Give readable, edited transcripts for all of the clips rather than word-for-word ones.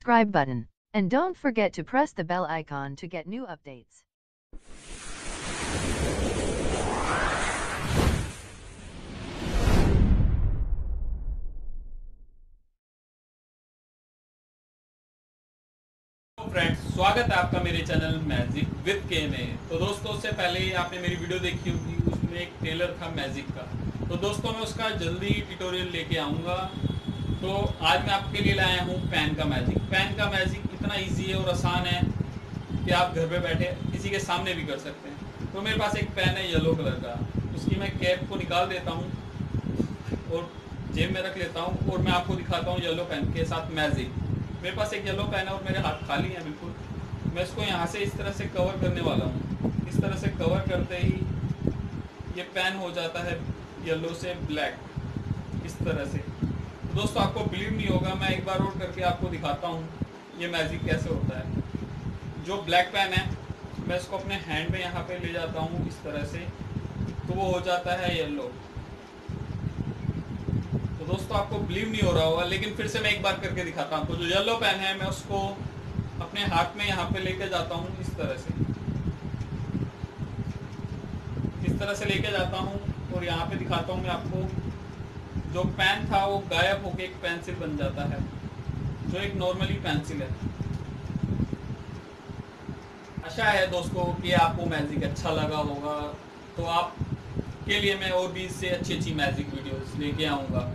subscribe button. And don't forget to press the bell icon to get new updates. Friends, स्वागत है आपका मेरे channel magic with के में। तो दोस्तों, उससे पहले ही आपने मेरी वीडियो देखी होगी, उसमें एक ट्रेलर था मैजिक का। तो दोस्तों, मैं उसका जल्दी ट्यूटोरियल लेके आऊँगा। तो आज मैं आपके लिए लाया हूँ पेन का मैजिक। पेन का मैजिक इतना इजी है और आसान है कि आप घर पे बैठे किसी के सामने भी कर सकते हैं। तो मेरे पास एक पेन है येलो कलर का, उसकी मैं कैप को निकाल देता हूँ और जेब में रख लेता हूँ और मैं आपको दिखाता हूँ येलो पेन के साथ मैजिक। मेरे पास एक येलो पेन है और मेरे हाथ खाली हैं बिल्कुल। मैं इसको यहाँ से इस तरह से कवर करने वाला हूँ। इस तरह से कवर करते ही ये पेन हो जाता है येलो से ब्लैक, इस तरह से। तो दोस्तों, आपको बिलीव नहीं होगा, मैं एक बार और करके आपको दिखाता हूँ ये मैजिक कैसे होता है। जो ब्लैक पेन है, मैं इसको अपने हैंड में यहाँ पे ले जाता हूँ इस तरह से, तो वो हो जाता है येलो। तो दोस्तों, आपको बिलीव नहीं हो रहा होगा, लेकिन फिर से मैं एक बार करके दिखाता हूँ। तो जो येलो पेन है, मैं उसको अपने हाथ में यहाँ पे लेके जाता हूँ इस तरह से लेके जाता हूँ और यहाँ पे दिखाता हूँ मैं आपको। जो पेन था वो गायब होके एक पेंसिल बन जाता है, जो एक नॉर्मली पेंसिल है। आशा है दोस्तों कि आपको मैजिक अच्छा लगा होगा। तो आपके लिए मैं और भी इससे अच्छी मैजिक वीडियोस लेके आऊँगा।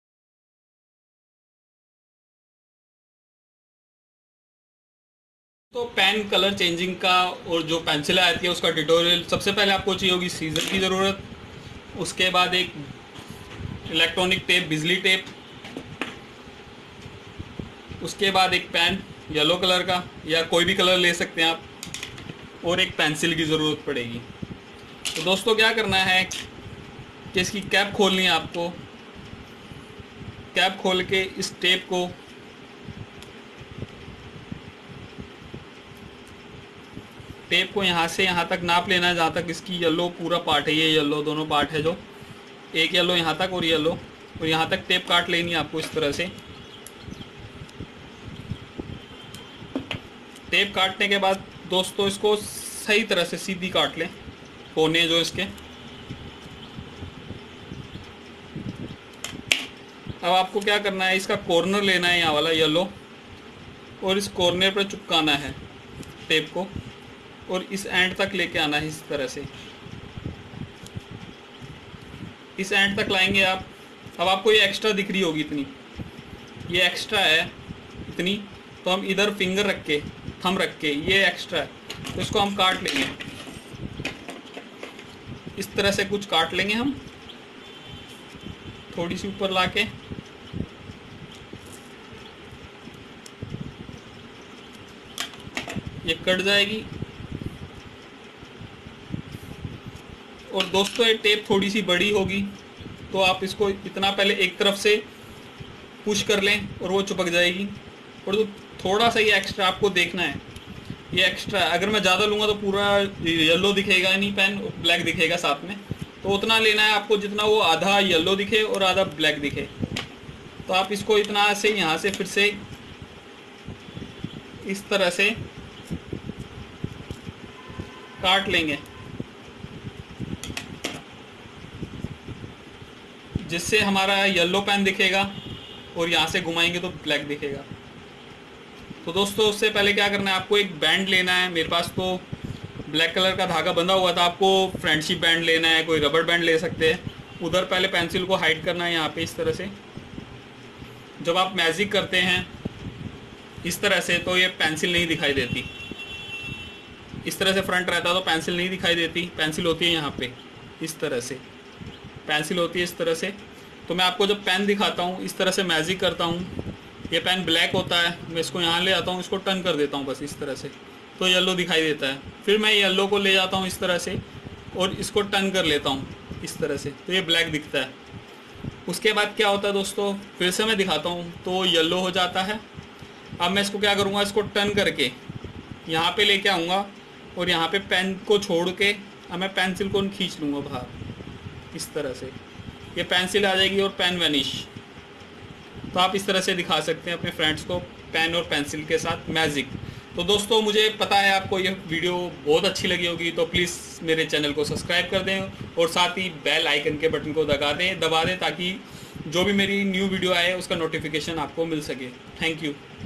तो पेन कलर चेंजिंग का और जो पेंसिल आती है उसका ट्यूटोरियल, सबसे पहले आपको चाहिए होगी सीजर की ज़रूरत। उसके बाद एक इलेक्ट्रॉनिक टेप, बिजली टेप। उसके बाद एक पेन येलो कलर का, या कोई भी कलर ले सकते हैं आप, और एक पेंसिल की ज़रूरत पड़ेगी। तो दोस्तों, क्या करना है कि इसकी कैप खोलनी है आपको। कैप खोल के इस टेप को यहाँ से यहाँ तक नाप लेना है, जहाँ तक इसकी येलो पूरा पार्ट है। ये येलो दोनों पार्ट है, जो एक येलो यहाँ तक और येलो, और यहाँ तक टेप काट लेनी है आपको इस तरह से। टेप काटने के बाद दोस्तों, इसको सही तरह से सीधी काट लें, कोने जो इसके। अब आपको क्या करना है, इसका कॉर्नर लेना है, यहाँ वाला येलो, और इस कॉर्नर पर चिपकाना है टेप को, और इस एंड तक लेके आना है इस तरह से। इस एंड तक लाएंगे आप। अब आपको ये एक्स्ट्रा दिख रही होगी इतनी, ये एक्स्ट्रा है इतनी, तो हम इधर फिंगर रख के, थंब रख के, ये एक्स्ट्रा है, तो इसको हम काट लेंगे इस तरह से। कुछ काट लेंगे हम, थोड़ी सी ऊपर लाके। ये कट जाएगी। और दोस्तों, ये टेप थोड़ी सी बड़ी होगी, तो आप इसको इतना पहले एक तरफ से पुश कर लें और वो चिपक जाएगी। और तो थोड़ा सा ये एक्स्ट्रा आपको देखना है, ये एक्स्ट्रा है। अगर मैं ज़्यादा लूँगा तो पूरा येलो दिखेगा नहीं, पेन ब्लैक दिखेगा साथ में। तो उतना लेना है आपको जितना वो आधा येलो दिखे और आधा ब्लैक दिखे। तो आप इसको इतना से यहाँ से फिर से इस तरह से काट लेंगे, जिससे हमारा येलो पेन दिखेगा, और यहाँ से घुमाएंगे तो ब्लैक दिखेगा। तो दोस्तों, उससे पहले क्या करना है, आपको एक बैंड लेना है। मेरे पास तो ब्लैक कलर का धागा बंधा हुआ था, आपको फ्रेंडशिप बैंड लेना है, कोई रबर बैंड ले सकते हैं। उधर पहले पेंसिल को हाइड करना है यहाँ पे इस तरह से। जब आप मैजिक करते हैं इस तरह से, तो ये पेंसिल नहीं दिखाई देती। इस तरह से फ्रंट रहता है तो पेंसिल नहीं दिखाई देती। पेंसिल होती है यहाँ पे इस तरह से, पेंसिल होती है इस तरह से। तो मैं आपको जब पेन दिखाता हूँ, इस तरह से मैजिक करता हूँ, ये पेन ब्लैक होता है, मैं इसको यहाँ ले आता हूँ, इसको टर्न कर देता हूँ बस इस तरह से, तो येलो दिखाई देता है। फिर मैं येलो को ले जाता हूँ इस तरह से और इसको टर्न कर लेता हूँ इस तरह से, तो ये ब्लैक दिखता है। उसके बाद क्या होता है दोस्तों, फिर से मैं दिखाता हूँ, तो येलो हो जाता है। अब मैं इसको क्या करूँगा, इसको टर्न करके यहाँ पे लेके आऊँगा और यहाँ पे पेन को छोड़ के अब मैं पेंसिल को खींच लूँगा बाहर इस तरह से। ये पेंसिल आ जाएगी और पेन वैनिश। तो आप इस तरह से दिखा सकते हैं अपने फ्रेंड्स को पेन और पेंसिल के साथ मैजिक। तो दोस्तों मुझे पता है आपको ये वीडियो बहुत अच्छी लगी होगी, तो प्लीज़ मेरे चैनल को सब्सक्राइब कर दें और साथ ही बेल आइकन के बटन को दबा दें ताकि जो भी मेरी न्यू वीडियो आए उसका नोटिफिकेशन आपको मिल सके। Thank you.